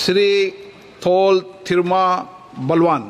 Sri Thol Thiruma Balwan.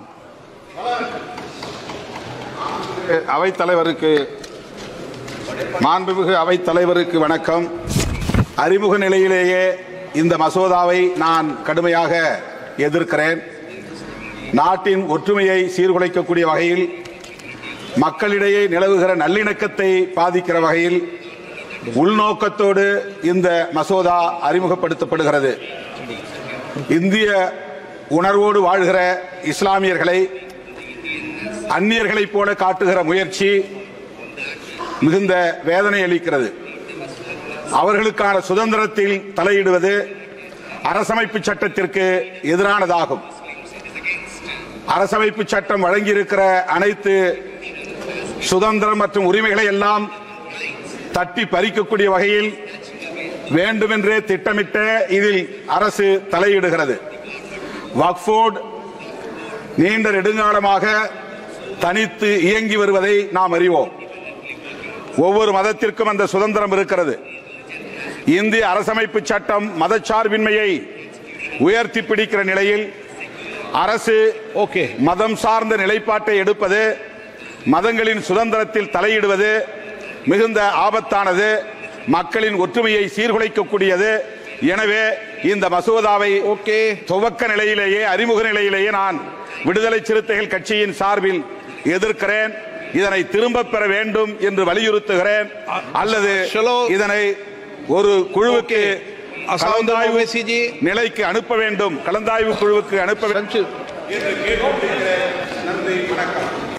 அவைத் தலைவருக்கு மாண்புமிகு அவைத் தலைவருக்கு வணக்கம். அறிமுக நிலையிலேயே இந்த மசோதாவை நான் கடுமையாக எதிர்க்கிறேன். நாட்டின் ஒற்றுமையை சீர்குலைக்கக்கூடிய வகையில், மக்களிடையே நிலவுகிற நல்லிணக்கத்தை பாதிக்கிற வகையில் உள்நோக்கத்தோடு இந்த மசோதா அறிமுகப்படுத்தப்படுகிறது. இந்திய உணர்வோடு வாழ்கிற இஸ்லாமியர்களை அந்நியர்களைப் போல காட்டுகிற முயற்சி மிகுந்த வேதனை அளிக்கிறது. அவர்களுக்கான சுதந்திரத்தில் தலையிடுவது அரசமைப்பு சட்டத்திற்கு எதிரானதாகும். அரசமைப்பு சட்டம் வழங்கியிருக்கிற அனைத்து சுதந்திரம் மற்றும் உரிமைகளை எல்லாம் தட்டி பறிக்கக்கூடிய வகையில் வேண்டுமென்றே திட்டமிட்ட இதில் அரசு தலையிடுகிறது. வக்ஃப் போர்டு நீண்ட நெடுங்காலமாக தனித்து இயங்கி வருவதை நாம் அறிவோம். ஒவ்வொரு மதத்திற்கும் அந்த சுதந்திரம் இருக்கிறது. இந்திய அரசமைப்பு சட்டம் மதச்சார்பின்மையை உயர்த்தி பிடிக்கிற நிலையில் அரசு மதம் சார்ந்த நிலைப்பாட்டை எடுப்பது, மதங்களின் சுதந்திரத்தில் தலையிடுவது மிகுந்த ஆபத்தானது, மக்களின் ஒற்றுமையை சீர்குலைக்கக்கூடியது. எனவே இந்த மசோதாவை துவக்க நிலையிலேயே, அறிமுக நிலையிலேயே நான் விடுதலை சிறுத்தைகள் கட்சியின் சார்பில் எதிர்க்கிறேன். இதனை திரும்ப பெற வேண்டும் என்று வலியுறுத்துகிறேன். அல்லது இதனை ஒரு குழுவுக்கு கலந்தாய்வு நிலைக்கு அனுப்ப வேண்டும், கலந்தாய்வு குழுவுக்கு அனுப்ப வேண்டும். நன்றி, வணக்கம்.